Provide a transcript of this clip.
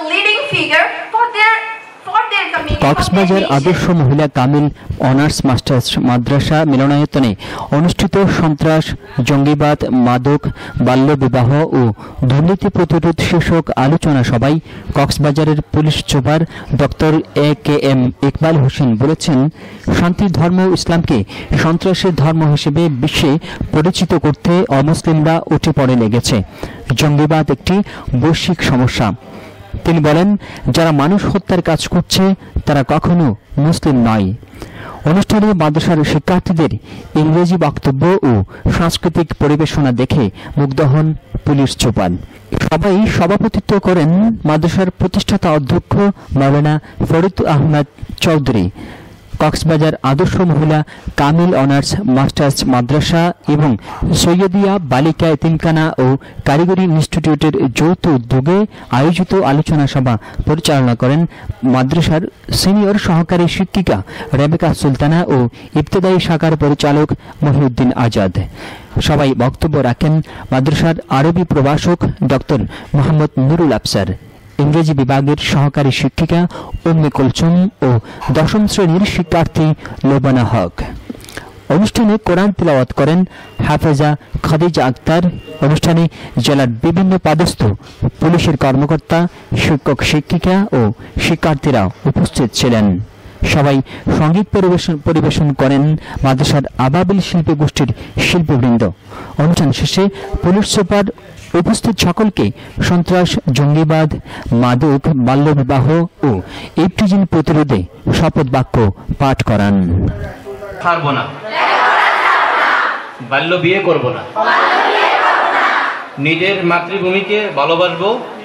leading figure for their community. Cox's Bazar আদর্শ মহিলা Kamil honours masters মাদ্রাসা মিলনায়তনে অনুষ্ঠিত সন্ত্রাস, জঙ্গিবাদ, মাদক, বাল্যবিবাহ ও দুর্নীতি প্রতিরোধ শীর্ষক আলোচনা সভায় কক্সবাজারের police super doctor AKM Iqbal Hossain বলেছেন, শান্তির ধর্ম ইসলামকে সন্ত্রাসের ধর্ম হিসেবে বিশ্বে পরিচিত করতে অমুসলিমরা উঠে পড়ে লেগেছে। জঙ্গিবাদ একটি বৈশ্বিক সমস্যা। তিনি বলেন, যারা মানুষ হত্যার কাজ করছে তারা কখনো মুসলিম নয়। অনুষ্ঠানে মাদ্রাসার শিক্ষার্থীদের ইংরেজি বক্তব্য ও সাংস্কৃতিক পরিবেশনা দেখে মুগ্ধ হন পুলিশ সুপার। সবাই সভাপতিত্ব করেন মাদ্রাসার প্রতিষ্ঠাতা অধ্যক্ষ মাওলানা ফরিদ আহমদ চৌধুরী। কক্সবাজার আদর্শ মহিলা কামিল অনার্স মাস্টার্স মাদ্রাসা এবং সৈয়দিয়া বালিকা এতিমখানা ও কারিগরি ইনস্টিটিউটের যৌথ উদ্যোগে আয়োজিত আলোচনা সভা পরিচালনা করেন মাদ্রাসার সিনিয়র সহকারী শিক্ষিকা রেবেকা সুলতানা ও ইবতেদায়ী শাখার পরিচালক মহিউদ্দিন আজাদ। সবাই বক্তব্য রাখেন মাদ্রাসার আরবি প্রভাষক ডক্টর মোহাম্মদ নুরুল আফসার, ইংরেজি বিভাগের সহকারী শিক্ষিকা উম্মে কুলসুম ও দশম শ্রেণীর শিক্ষার্থী লোবানা হক। অনুষ্ঠানে কোরআন তিলাওয়াত করেন হাফেজা খাদিজা আক্তার। অনুষ্ঠানে জেলার বিভিন্ন পদস্থ পুলিশের কর্মকর্তা, শিক্ষক শিক্ষিকা ও শিক্ষার্থীরা উপস্থিত ছিলেন। সবাই সঙ্গীত পরিবেশন করেন মাদ্রাসার আবাবিল শিল্পী গোষ্ঠীর শিল্পীবৃন্দ। অনুষ্ঠান শেষে পুলিশ সুপার উপস্থিত সকলকে সন্ত্রাস, জঙ্গিবাদ, মাদক, বাল্যবিবাহ ও ইফটিজিং প্রতিরোধে শপথ বাক্য পাঠ করান। ছাড়বো না, বাল্য বিয়ে করব না, নিজের মাতৃভূমিকে ভালোবাসবো,